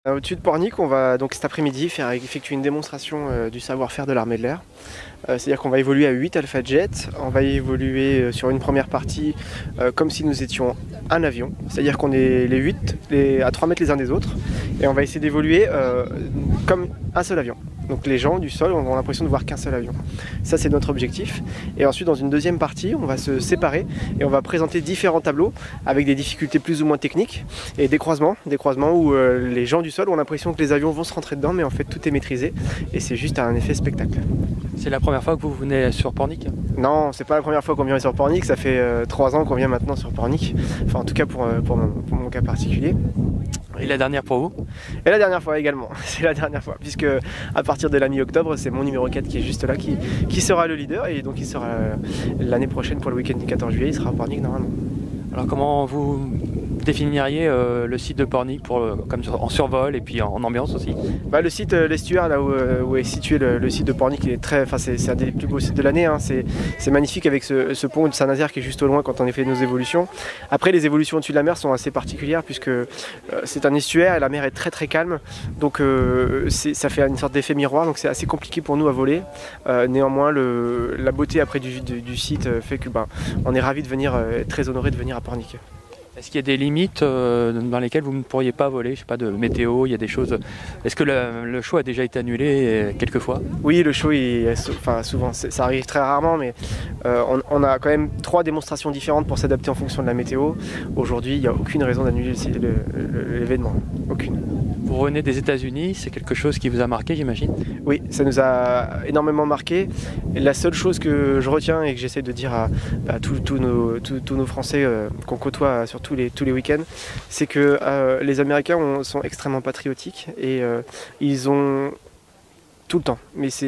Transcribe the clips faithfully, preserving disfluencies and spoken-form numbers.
Au-dessus de Pornic, on va donc cet après-midi faire effectuer une démonstration euh, du savoir-faire de l'armée de l'air. Euh, C'est-à-dire qu'on va évoluer à huit Alpha Jet, on va évoluer euh, sur une première partie euh, comme si nous étions un avion, c'est-à-dire qu'on est les huit les, à trois mètres les uns des autres, et on va essayer d'évoluer euh, comme un seul avion. Donc les gens du sol ont l'impression de voir qu'un seul avion. Ça, c'est notre objectif. Et ensuite, dans une deuxième partie, on va se séparer et on va présenter différents tableaux avec des difficultés plus ou moins techniques et des croisements, des croisements où euh, les gens du sol ont l'impression que les avions vont se rentrer dedans, mais en fait tout est maîtrisé et c'est juste un effet spectacle. C'est la première fois que vous venez sur Pornic? Non, c'est pas la première fois qu'on vient sur Pornic, ça fait euh, trois ans qu'on vient maintenant sur Pornic, enfin en tout cas pour, euh, pour, mon, pour mon cas particulier. Et la dernière pour vous? Et la dernière fois également, c'est la dernière fois, puisque à partir de la mi-octobre, c'est mon numéro quatre qui est juste là, qui, qui sera le leader, et donc il sera euh, l'année prochaine pour le week-end du quatorze juillet, il sera à Pornic normalement. Alors comment vous définiriez euh, le site de Pornic pour, euh, comme en survol et puis en, en ambiance aussi? Bah, le site euh, l'estuaire, là où, euh, où est situé le, le site de Pornic, il est très, enfin, c'est un des plus beaux sites de l'année, hein. C'est magnifique avec ce, ce pont de Saint-Nazaire qui est juste au loin quand on a fait nos évolutions. Après, les évolutions au-dessus de la mer sont assez particulières puisque euh, c'est un estuaire et la mer est très très calme, donc euh, ça fait une sorte d'effet miroir, donc c'est assez compliqué pour nous à voler. Euh, néanmoins, le, la beauté après du, du, du site fait que bah, on est ravis de venir, euh, très honoré de venir à Pornic. Est-ce qu'il y a des limites euh, dans lesquelles vous ne pourriez pas voler? Je sais pas, de météo, il y a des choses. Est-ce que le, le show a déjà été annulé euh, quelques fois? Oui, le show, il, enfin, souvent, ça arrive très rarement, mais euh, on, on a quand même trois démonstrations différentes pour s'adapter en fonction de la météo. Aujourd'hui, il n'y a aucune raison d'annuler l'événement, aucune. Vous revenez des États-Unis, c'est quelque chose qui vous a marqué, j'imagine? Oui, ça nous a énormément marqué. Et la seule chose que je retiens et que j'essaie de dire à, à tous nos, nos Français euh, qu'on côtoie sur tous les, tous les week-ends, c'est que euh, les Américains ont, sont extrêmement patriotiques et euh, ils ont tout le temps, mais c'est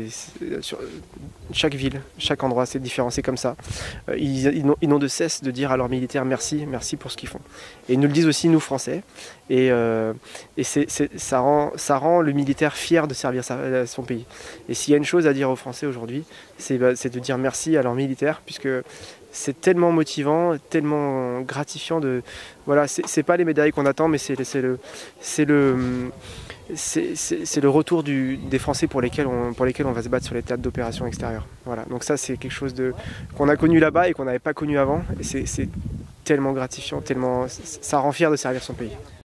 sur chaque ville, chaque endroit, c'est différent, c'est comme ça. Ils, ils n'ont de cesse de dire à leurs militaires merci, merci pour ce qu'ils font. Et ils nous le disent aussi nous Français, et, euh, et c'est, ça, rend, ça rend le militaire fier de servir sa, son pays. Et s'il y a une chose à dire aux Français aujourd'hui, c'est bah, de dire merci à leurs militaires, puisque c'est tellement motivant, tellement gratifiant de... Voilà, c'est pas les médailles qu'on attend, mais c'est le... c'est le c'est le retour du, des Français pour lesquels, on, pour lesquels on va se battre sur les théâtres d'opérations extérieures. Voilà. Donc ça, c'est quelque chose qu'on a connu là-bas et qu'on n'avait pas connu avant. Et c'est tellement gratifiant, tellement, ça rend fier de servir son pays.